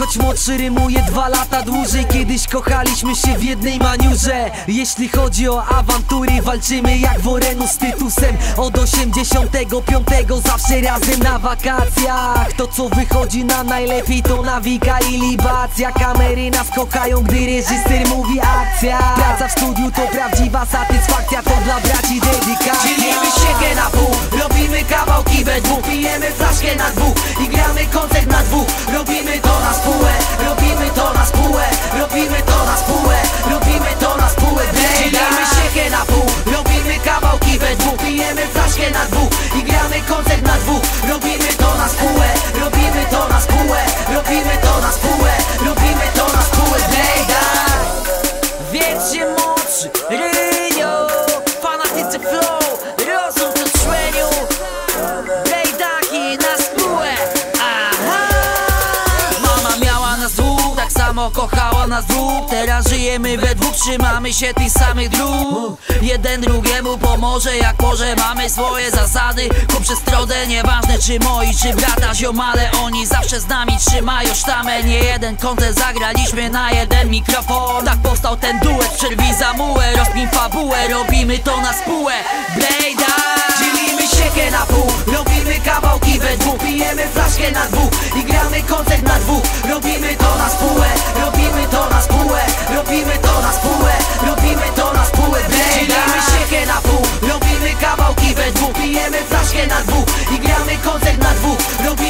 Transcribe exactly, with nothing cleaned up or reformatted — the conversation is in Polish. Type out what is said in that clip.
choć młodszy rymuje dwa lata dłużej. Kiedyś kochaliśmy się w jednej maniurze. Jeśli chodzi o awantury, walczymy jak Worenu z Tytusem. Od osiemdziesiątego piątego zawsze razem na wakacjach. To co wychodzi nam najlepiej to nawika i libacja. Kamery nas kochają, gdy reżyser mówi akcja. Praca w studiu to prawdziwa satysfakcja, to dla braci dedykacja. Dzielimy siekę na pół, robimy kawałki we dwóch. Pijemy flaszkę na dwóch i gramy koncert na dwóch. Robimy to na spółę, robimy to na spółę, robimy to na spółę, robimy to na spółę. Dzielimy siekę na pół, robimy kawałki we dwóch. Pijemy flaszkę na dwóch i gramy koncert na dwóch. Robimy to na spółę, robimy to na spółę, robimy to na spółę, robimy to na spółę. Wiecznie młodszy, Rynio, fanatycy flow, rozum to człeniu. Brejdaki na spółę, aha. Mama miała nas dwóch, tak samo kochała nas dwóch. Teraz żyjemy we dwóch, trzymamy się tych samych dróg. Jeden drugiemu pomoże jak może, mamy swoje zasady ku przestrodze. Nieważne czy moi, czy brata, ziomale, oni zawsze z nami trzymają sztamę. Nie jeden koncert zagraliśmy na jeden mikrofon. Tak powstał ten duet, przerwij za mułę, rozkmin fabułę, robimy to na spółę. Blejda! Dzielimy siekę na pół, robimy kawałki we dwóch. Pijemy flaszkę na dwóch i gramy koncert na dwóch. Robimy to na spółę, robimy to na spółę, robimy to na spółę, robimy to na spółę. Dzielimy siekę na pół, robimy kawałki we dwóch. Pijemy flaszkę na dwóch i gramy koncert na dwóch. Robimy